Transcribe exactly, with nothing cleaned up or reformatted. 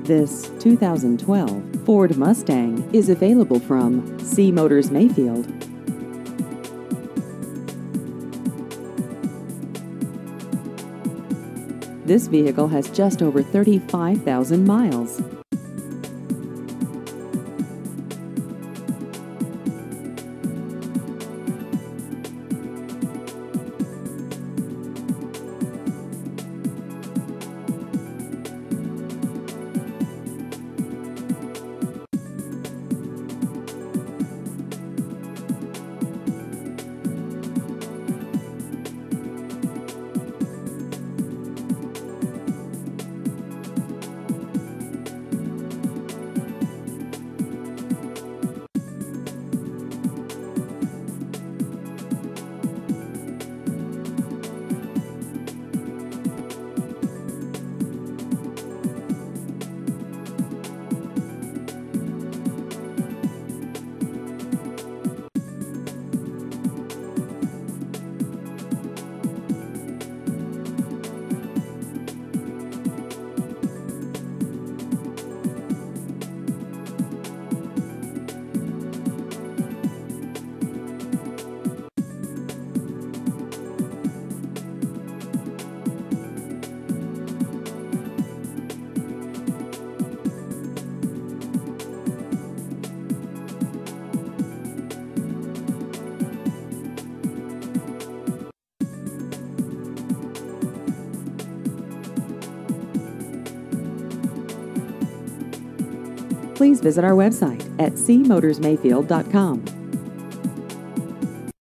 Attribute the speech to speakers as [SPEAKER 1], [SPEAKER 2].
[SPEAKER 1] This two thousand twelve Ford Mustang is available from C. Motors Mayfield. This vehicle has just over thirty-five thousand miles. Please visit our website at c motors mayfield dot com.